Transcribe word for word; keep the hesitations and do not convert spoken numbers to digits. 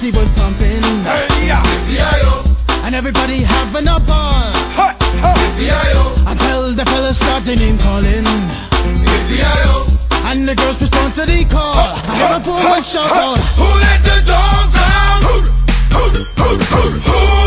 party was pumping. Hey, yeah. And everybody having a ball. Hey, hey. Until the fellas started name calling. And the girls respond to the call. I hear a poor one shout out, who let the dogs out? Who, who, who, who, who